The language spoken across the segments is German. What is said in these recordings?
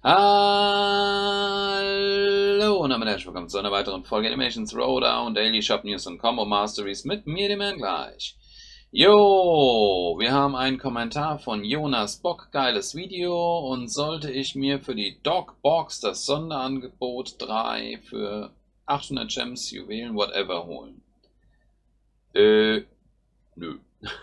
Hallo und damit herzlich willkommen zu einer weiteren Folge Animations Throwdown, Daily Shop News und Combo Masteries mit mir, dem Herrn gleich. Jo, wir haben einen Kommentar von Jonas Bock, geiles Video, und sollte ich mir für die Dogbox das Sonderangebot 3 für 800 Gems, Juwelen, whatever holen? Nö.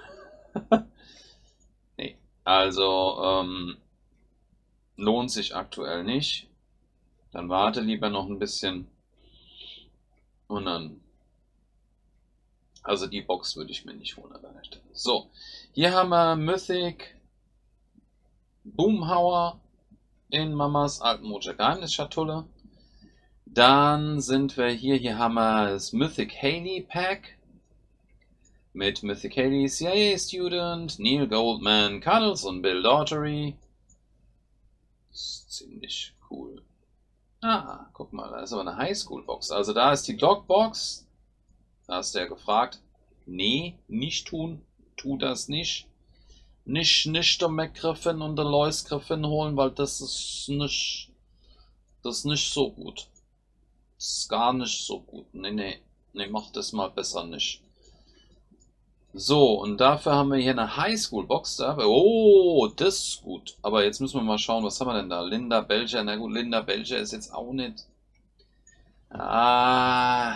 Nee, also, lohnt sich aktuell nicht. Dann warte lieber noch ein bisschen und dann, also die Box würde ich mir nicht holen an der Stelle. So, hier haben wir Mythic Boomhauer in Mamas altmodischer Geheimnisschatulle. Dann sind wir hier haben wir das Mythic Haley Pack mit Mythic Haley, CIA Student, Neil Goldman, Cuddles und Bill Daugherty. Das ist ziemlich cool. Ah, guck mal, da ist aber eine Highschool-Box. Also da ist die Dog-Box. Da ist der gefragt. Nee, nicht tun. Tu das nicht. Nicht der McGriffin und der Lois Griffin holen, weil das ist nicht so gut. Das ist gar nicht so gut. Nee, mach das mal besser nicht. So, und dafür haben wir hier eine Highschool-Box da. Oh, das ist gut. Aber jetzt müssen wir mal schauen, was haben wir denn da? Linda Belcher. Na gut, Linda Belcher ist jetzt auch nicht. Eine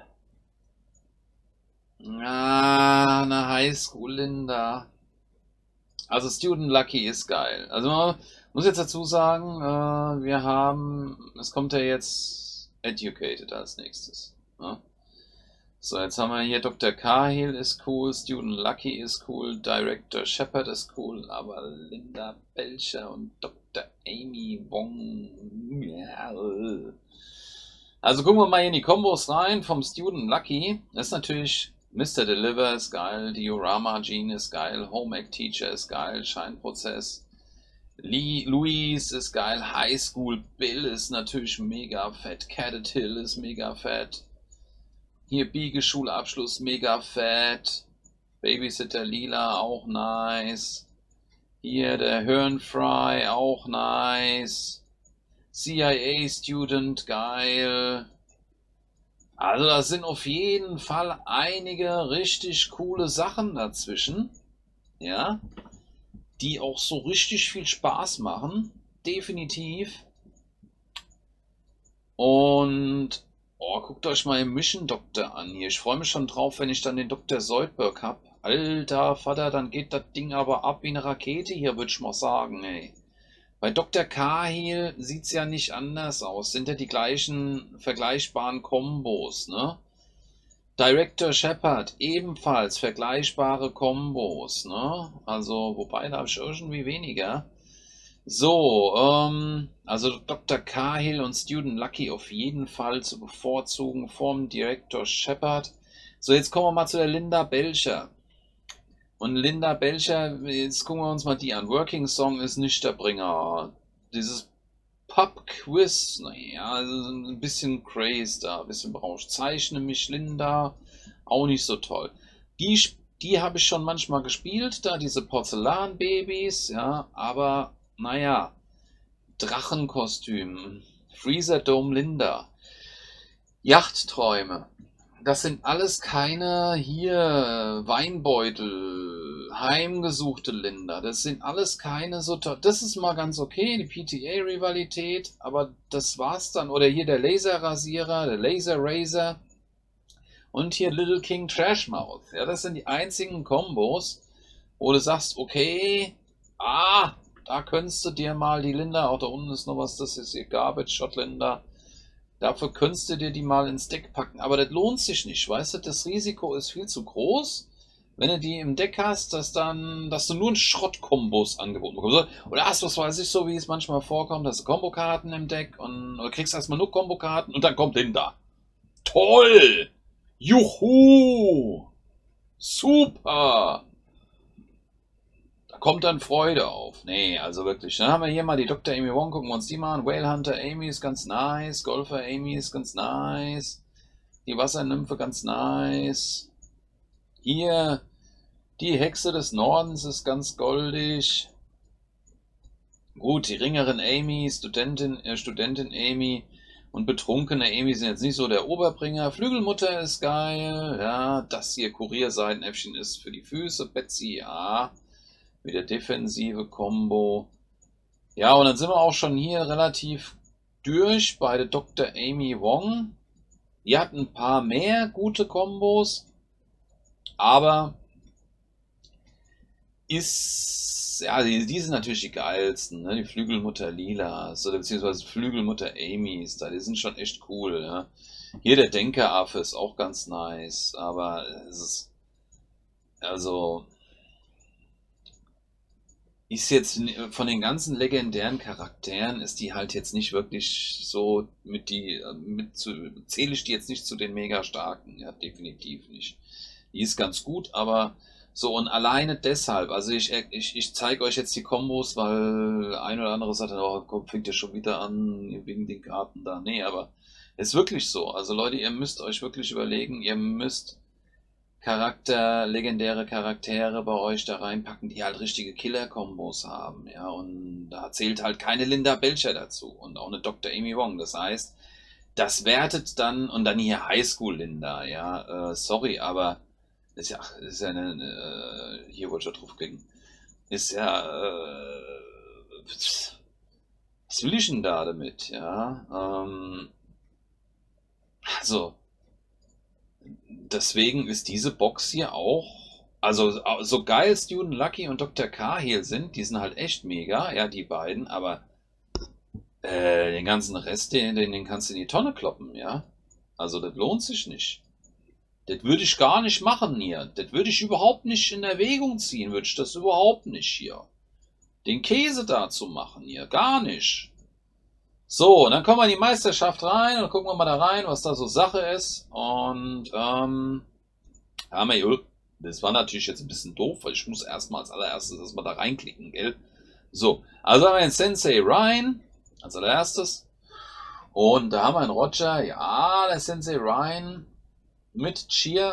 Highschool Linda. Also Student Lucky ist geil. Also man muss jetzt dazu sagen, es kommt ja jetzt Educated als nächstes. Ne? So, jetzt haben wir hier Dr. Cahill ist cool, Student Lucky ist cool, Director Shepard ist cool, aber Linda Belcher und Dr. Amy Wong. Ja. Also gucken wir mal hier in die Kombos rein vom Student Lucky. Das ist natürlich Mr. Deliver ist geil, Diorama Gene ist geil, Home Ec Teacher ist geil, Scheinprozess. Louise ist geil, High School Bill ist natürlich mega fett, Cadet Hill ist mega fett. Hier Biegeschulabschluss, mega fett. Babysitter Lila, auch nice. Hier der Hirnfry, auch nice. CIA Student, geil. Also da sind auf jeden Fall einige richtig coole Sachen dazwischen. Ja. Die auch so richtig viel Spaß machen. Definitiv. Und oh, guckt euch mal den Mission Doktor an hier. Ich freue mich schon drauf, wenn ich dann den Dr. Zoidberg habe. Alter Vater, dann geht das Ding aber ab wie eine Rakete hier, würde ich mal sagen, ey. Bei Dr. Cahill sieht es ja nicht anders aus. Sind ja die gleichen vergleichbaren Kombos, ne? Director Shepard, ebenfalls vergleichbare Kombos, ne? Also, wobei, da habe ich irgendwie weniger. So, also Dr. Cahill und Student Lucky auf jeden Fall zu bevorzugen vom Director Shepard. So, jetzt kommen wir mal zu der Linda Belcher. Und Linda Belcher, jetzt gucken wir uns mal die an. Working Song ist nicht der Bringer. Dieses Pub-Quiz, naja, also ein bisschen crazy da, ein bisschen Brauch. Zeichne mich Linda, auch nicht so toll. Die habe ich schon manchmal gespielt, da diese Porzellanbabys, ja, aber naja, Drachenkostüm, Freezer Dome Linda, Yachtträume, das sind alles keine hier Weinbeutel, heimgesuchte Linda, das sind alles keine so toll. Das ist mal ganz okay, die PTA-Rivalität, aber das war's dann. Oder hier der Laserrasierer, der Laser Razor und hier Little King Trashmouth. Ja, das sind die einzigen Kombos, wo du sagst, okay, da könntest du dir mal die Linda, auch da unten ist noch was, das ist hier Garbage Shot Linda. Dafür könntest du dir die mal ins Deck packen. Aber das lohnt sich nicht, weißt du? Das Risiko ist viel zu groß, wenn du die im Deck hast, dass du nur ein Schrottkombos angeboten bekommst. Oder hast, was weiß ich, so wie es manchmal vorkommt, hast du Kombokarten im Deck oder kriegst erstmal nur Kombokarten und dann kommt Linda. Toll! Juhu! Super! Kommt dann Freude auf. Nee, also wirklich. Dann haben wir hier mal die Dr. Amy Wong, gucken wir uns die mal an. Whale Hunter Amy ist ganz nice. Golfer Amy ist ganz nice. Die Wassernymphe ganz nice. Hier die Hexe des Nordens ist ganz goldig. Gut, die ringeren Amy, Studentin Amy und betrunkene Amy sind jetzt nicht so der Oberbringer. Flügelmutter ist geil, ja. Das hier Kurierseitenäffchen ist für die Füße. Betsy, ja. Wieder defensive Combo. Ja, und dann sind wir auch schon hier relativ durch bei der Dr. Amy Wong. Die hat ein paar mehr gute Kombos, aber ja, die sind natürlich die geilsten, ne? Die Flügelmutter Lilas oder beziehungsweise Flügelmutter Amys, die sind schon echt cool, ja. Hier der Denkeraffe ist auch ganz nice, aber es ist, also, ist jetzt von den ganzen legendären Charakteren ist die halt jetzt nicht wirklich so zähle ich die jetzt nicht zu den mega starken, ja, definitiv nicht. Die ist ganz gut, aber so und alleine deshalb, also ich zeige euch jetzt die Kombos, weil ein oder andere sagt dann, oh, komm, fängt ja schon wieder an, wegen den Karten da. Nee, aber ist wirklich so. Also Leute, ihr müsst euch wirklich überlegen, ihr müsst legendäre Charaktere bei euch da reinpacken, die halt richtige Killer-Kombos haben, ja, und da zählt halt keine Linda Belcher dazu und auch eine Dr. Amy Wong. Das heißt, das wertet dann, und dann hier Highschool Linda, ja, sorry, aber ist ja hier wollte ich drauf klicken, ist ja, was will ich denn da damit, ja, also, deswegen ist diese Box hier auch, also so geil Student Lucky und Dr. Cahill sind, die sind halt echt mega, ja, die beiden, aber den ganzen Rest, den kannst du in die Tonne kloppen, ja. Also das lohnt sich nicht. Das würde ich gar nicht machen hier. Das würde ich überhaupt nicht in Erwägung ziehen, würde ich das überhaupt nicht hier. Den Käse da zu machen hier, gar nicht. So, und dann kommen wir in die Meisterschaft rein und gucken wir mal da rein, was da so Sache ist. Und haben wir, das war natürlich jetzt ein bisschen doof, weil ich muss erstmal als allererstes erstmal da reinklicken, gell? So, also haben wir den Sensei Ryan als allererstes. Und da haben wir einen Roger, ja, der Sensei Ryan mit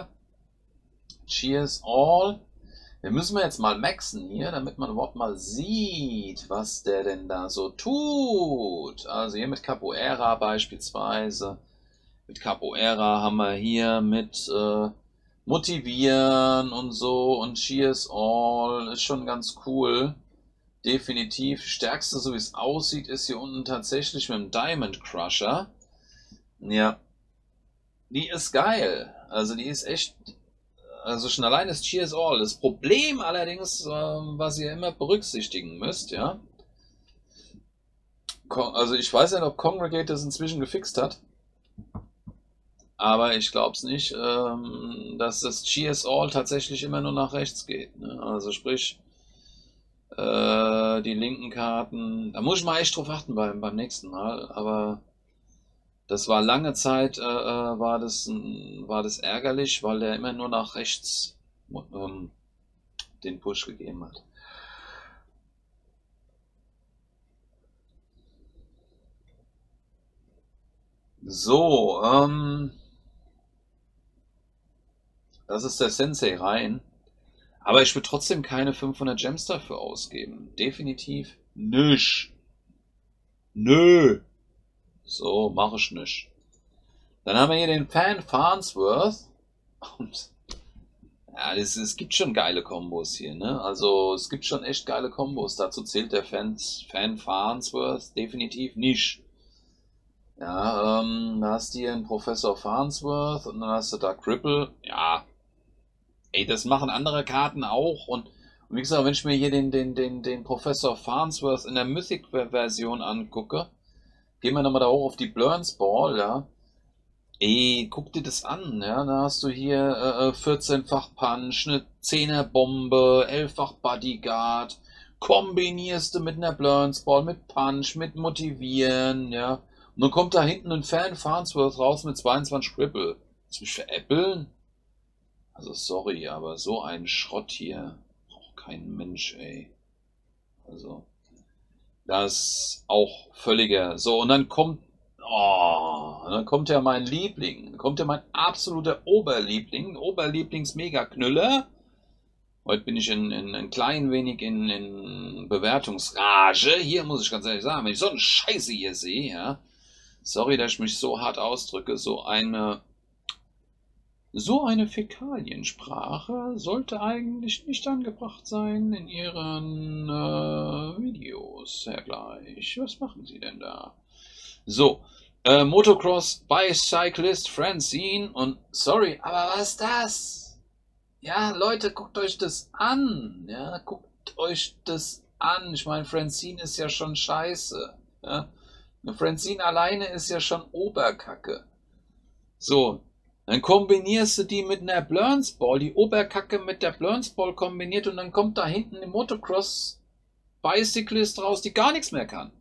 Cheers All. Wir müssen jetzt mal maxen hier, damit man überhaupt mal sieht, was der denn da so tut. Also hier mit Capoeira beispielsweise. Mit Capoeira haben wir hier mit Motivieren und so und Cheers All. Ist schon ganz cool. Definitiv. Stärkste, so wie es aussieht, ist hier unten tatsächlich mit dem Diamond Crusher. Ja, die ist geil. Also die ist echt, also schon allein ist Cheers All. Das Problem allerdings, was ihr immer berücksichtigen müsst, ja. Also ich weiß ja nicht, ob Congregate das inzwischen gefixt hat. Aber ich glaube es nicht, dass das Cheers All tatsächlich immer nur nach rechts geht. Ne? Also sprich, die linken Karten, da muss ich mal echt drauf achten beim nächsten Mal. Aber das war lange Zeit, war das ärgerlich, weil der immer nur nach rechts den Push gegeben hat. So, das ist der Sensei rein. Aber ich will trotzdem keine 500 Gems dafür ausgeben. Definitiv nicht. Nö. So, mache ich nicht. Dann haben wir hier den Fan Farnsworth. Und ja, es gibt schon geile Kombos hier, ne? Also es gibt schon echt geile Kombos. Dazu zählt der Fan Farnsworth definitiv nicht. Ja, da hast du hier einen Professor Farnsworth und dann hast du da Cripple. Ja, ey, das machen andere Karten auch. Und wie gesagt, wenn ich mir hier den Professor Farnsworth in der Mythic-Version angucke, gehen wir nochmal da hoch auf die Blurns Ball, ja. Ey, guck dir das an, ja. Da hast du hier 14-fach Punch, eine 10er Bombe, 11-fach Bodyguard, kombinierst du mit einer Blurns Ball, mit Punch, mit Motivieren, ja. Und dann kommt da hinten ein Fan Farnsworth raus mit 22 Cripple. Willst du mich veräppeln? Also sorry, aber so ein Schrott hier braucht kein Mensch, ey. Also, das ist auch völliger. So, und dann kommt ja mein Liebling. Dann kommt ja mein absoluter Oberliebling, Oberlieblings-Megaknüller. Heute bin ich ein klein wenig in Bewertungsrage. Hier muss ich ganz ehrlich sagen, wenn ich so eine Scheiße hier sehe, ja, sorry, dass ich mich so hart ausdrücke, so eine Fäkaliensprache sollte eigentlich nicht angebracht sein in Ihren Videos, Herr Gleich. Was machen Sie denn da? So, Motocross Bicyclist Francine und sorry, aber was ist das? Ja, Leute, guckt euch das an. Ja, guckt euch das an. Ich meine, Francine ist ja schon scheiße. Ja? Eine Francine alleine ist ja schon Oberkacke. So, dann kombinierst du die mit einer Blurnsball, die Oberkacke mit der Blurnsball kombiniert und dann kommt da hinten eine Motocross Bicyclist raus, die gar nichts mehr kann.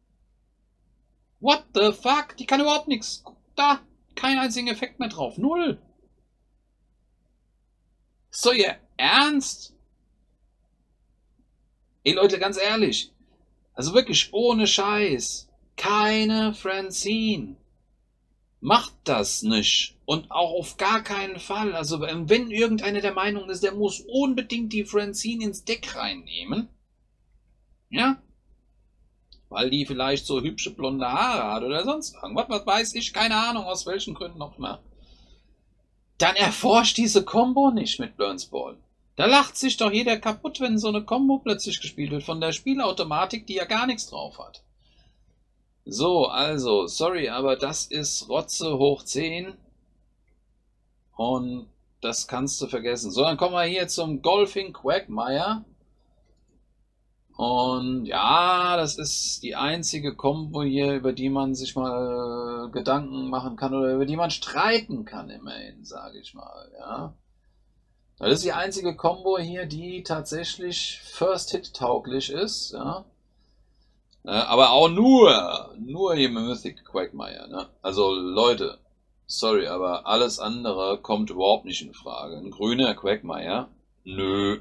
What the fuck? Die kann überhaupt nichts. Guck da, kein einzigen Effekt mehr drauf. Null. So, ihr Ernst? Ey Leute, ganz ehrlich. Also wirklich ohne Scheiß. Keine Francine. Macht das nicht. Und auch auf gar keinen Fall. Also wenn irgendeiner der Meinung ist, der muss unbedingt die Francine ins Deck reinnehmen. Ja? Weil die vielleicht so hübsche blonde Haare hat oder sonst irgendwas. Was weiß ich, keine Ahnung, aus welchen Gründen noch mehr. Dann erforscht diese Combo nicht mit Blurnsball. Da lacht sich doch jeder kaputt, wenn so eine Combo plötzlich gespielt wird von der Spielautomatik, die ja gar nichts drauf hat. So, also, sorry, aber das ist Rotze hoch 10. Und das kannst du vergessen. So, dann kommen wir hier zum Golfing Quagmire. Und ja, das ist die einzige Combo hier, über die man sich mal Gedanken machen kann oder über die man streiten kann, immerhin, sage ich mal. Ja. Das ist die einzige Combo hier, die tatsächlich First-Hit-tauglich ist. Ja. Aber auch nur hier mit Mythic Quagmire. Ne? Also Leute, sorry, aber alles andere kommt überhaupt nicht in Frage. Ein grüner Quagmire? Nö.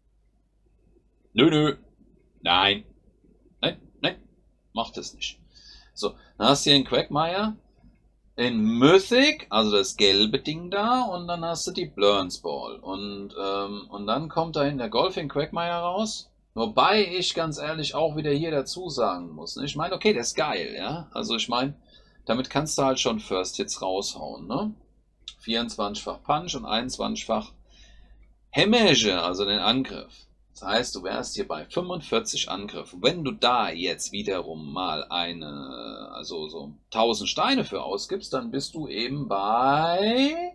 Nö. Nein. Nein. Macht es nicht. So, dann hast du hier einen Quagmire in Mythic, also das gelbe Ding da, und dann hast du die Blurnsball. Und dann kommt da hinten der Golfing Quagmire raus. Wobei ich ganz ehrlich auch wieder hier dazu sagen muss. Ne? Ich meine, okay, der ist geil, ja. Also ich meine, damit kannst du halt schon First Hits raushauen, ne? 24-fach Punch und 21-fach Hämmage, also den Angriff. Das heißt, du wärst hier bei 45 Angriffen. Wenn du da jetzt wiederum mal so 1000 Steine für ausgibst, dann bist du eben bei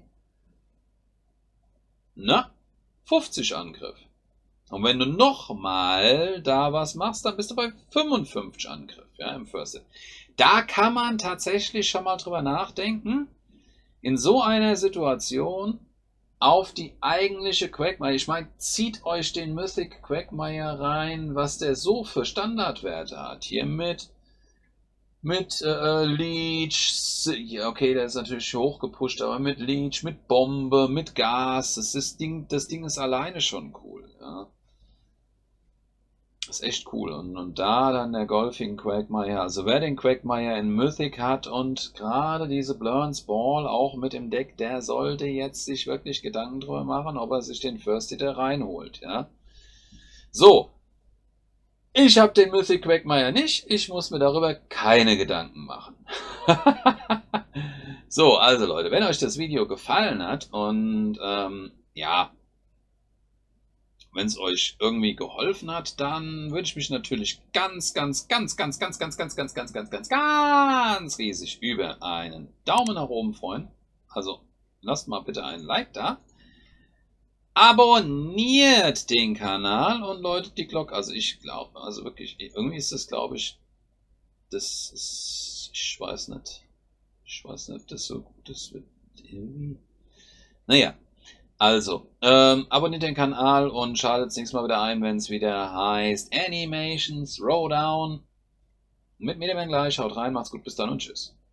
50 Angriff. Und wenn du nochmal da was machst, dann bist du bei 55 Angriff, ja, im First Hit. Da kann man tatsächlich schon mal drüber nachdenken, in so einer Situation auf die eigentliche Quagmire. Ich meine, zieht euch den Mythic Quagmire rein, was der so für Standardwerte hat. Hier mit Leech, okay, der ist natürlich hochgepusht, aber mit Leech, mit Bombe, mit Gas, das Ding ist alleine schon cool. Ja. Das ist echt cool. Und da dann der Golfing Quagmire. Also wer den Quagmire in Mythic hat und gerade diese Blurnsball auch mit im Deck, der sollte jetzt sich wirklich Gedanken drüber machen, ob er sich den First Hitter reinholt. Ja. So. Ich habe den Mythic Quagmire nicht. Ich muss mir darüber keine Gedanken machen. So, also Leute, wenn euch das Video gefallen hat und ja, wenn es euch irgendwie geholfen hat, dann würde ich mich natürlich ganz riesig über einen Daumen nach oben freuen. Also lasst mal bitte einen Like da. Abonniert den Kanal und läutet die Glocke. Also ich glaube, also wirklich, irgendwie ist das, glaube ich, ich weiß nicht, ob das so gut ist. Irgendwie. Naja. Also, abonniert den Kanal und schaltet das nächste Mal wieder ein, wenn es wieder heißt Animations Throwdown. Mit mir gleich. Haut rein, macht's gut, bis dann und tschüss.